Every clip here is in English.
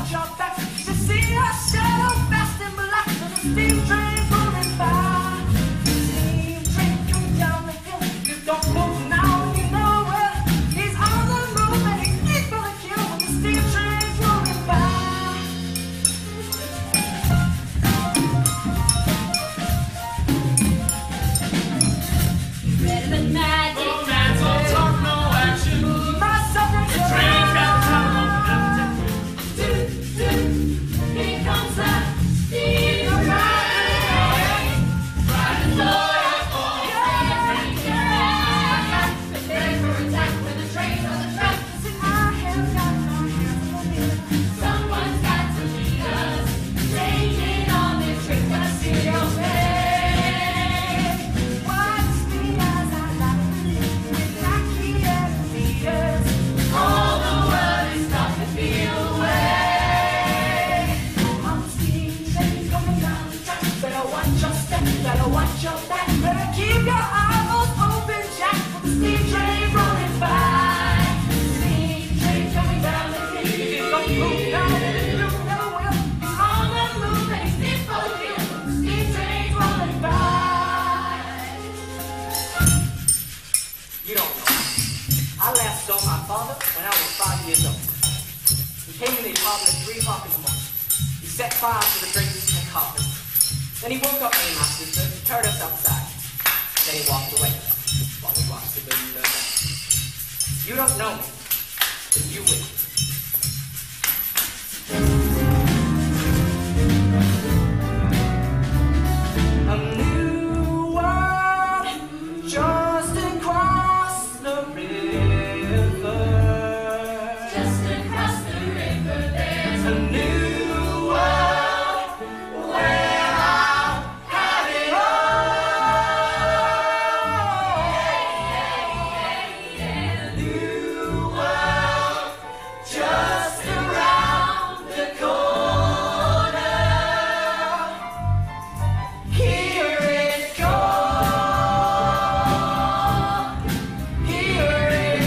watch your back. To see her shadow fast and black when the steam train rolling by. Steam train coming down the hill. You don't look now, you know it. He's on the move and he's gonna kill when the steam train's rolling by. Better than magic. Romance, all talk, no action. My subject The train's got the time on here comes that steam train. Riding low. Prepare for attack when the train's on the track. Listen, I have got my hands on the wheel. Someone's got to lead us. Taking on this trip when I see your face. Watch me as I light the lit with Lachy Leith. All the world is starting to feel away. On the steam train coming down the track. Better watch your step, better watch your back. Better keep your eyeballs open, Jack, for the steam train rolling by. Steam train coming down the hill. He's gonna move down the hill, never will. He's on the move and he's stiff for the hill. The steam train's rolling by. You don't know. I last saw my father when I was 5 years old. He came to the apartment at 3 o'clock in the morning. He set fire to the drinks and carpet. Then he woke up me and my sister, carried us outside. Then he walked away while we watched the building burn down. You don't know me, but you will. A new world just across the river. Just across the river, there's a new world where I'll have it all. A new world just around the corner. Here it comes. Here it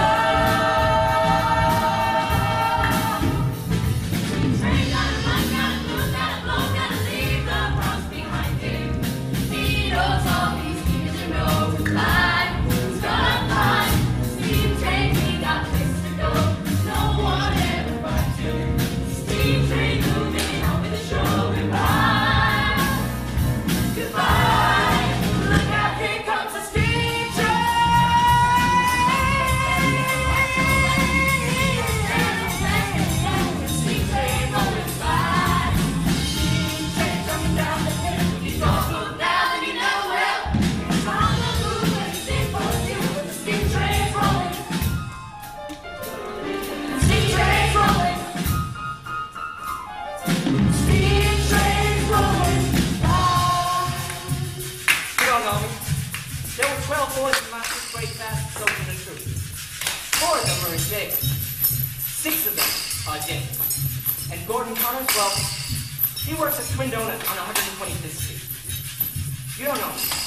comes. Train gotta run, gotta move, gotta blow, gotta leave the bronze behind him. He knows all these things and knows life is gonna climb. Steam train, he got place to go. No one ever finds him. Steam train moving on with the show goodbye. Goodbye. Look out, here comes the steam train. Steam train rolling by. Steam train coming down the hill. He's gonna move now and you know well. He's on the move and he's in for you with the steam train rolling. Steam train rolling. Steam train rolling by. You don't know me. There were 12 boys in my 6th grade class chosen the truth. 4 of them are in jail. 6 of them are dead. And Gordon Connors, well, he works at Twin Donuts on 125th Street. You don't know me.